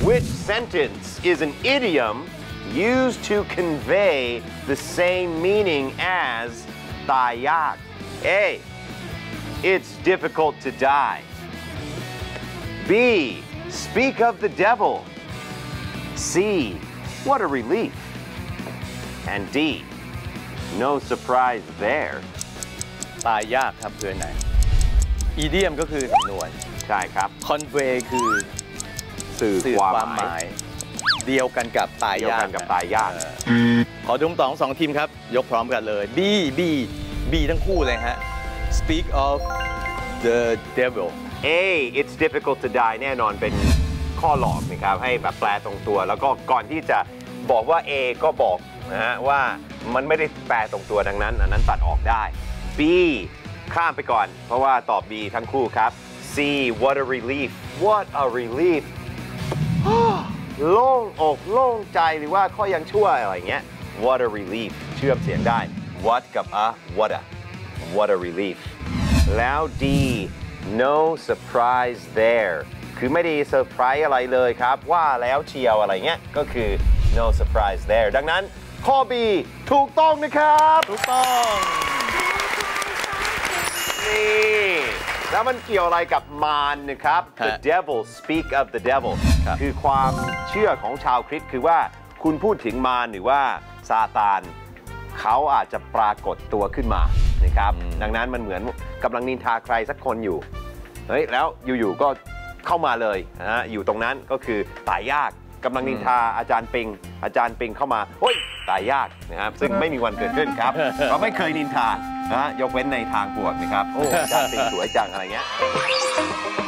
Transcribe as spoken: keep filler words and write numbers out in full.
Which sentence is an idiom used to convey the same meaning as ตายยาก A. It's difficult to die. B. Speak of the devil. C. What a relief. And D. No surprise there. ตายยากครับคือไหน idiom ก็คือสำนวนใช่ครับ convey คือสื่อสื่อความความหหมามาย ยเดียวกันกับตายเดียวยากกันกับตายยากเออขอดูต่องสองทีมครับ ยกพร้อมกันเลย B B B ทั้งคู่เลยฮะ Speak of the devil A. It's difficult to die แน่นอนเป็นข้อหลอกนะครับให้แบบแปลตรงตัว แล้วก็ก่อนที่จะบอกว่า A ก็บอกนะฮะว่ามันไม่ได้แปลตรงตัวดังนั้นอันนั้นตัดออกได้ B ข้ามไปก่อนเพราะว่าตอบ B ทั้งคู่ครับ C. What a relief What a relief โล่งอกโล่งใจหรือว่าข้อยังชั่วอะไรเงี้ย What a relief เชื่อมเสียงได้ What กับ a What a What a relief แล้ว D. No surprise there คือไม่ได้เซอร์ไพรส์อะไรเลยครับว่าแล้วเชียวอะไรเงี้ยก็คือ no surprise there ดังนั้นข้อ B ถูกต้องนะครับถูกต้องนี่แล้วมันเกี่ยวอะไรกับมารนะครับ the devil speak of the devil คือความเชื่อของชาวคริสต์คือว่าคุณพูดถึงมารหรือว่าซาตานเขาอาจจะปรากฏตัวขึ้นมานะครับดังนั้นมันเหมือนกำลังนินทาใครสักคนอยู่เฮ้ยแล้วอยู่ๆก็เข้ามาเลยนะฮะอยู่ตรงนั้นก็คือตายยากกำลังนินทาอาจารย์ปิงอาจารย์ปิงเข้ามาเฮ้ยตายยากนะครับซึ่งไม่มีวันเกิดขึ้นครับเราไม่เคยนินทานะยกเว้นในทางบวกนะครับโอ้อาจารย์ปิงสวยจังอะไรเงี้ย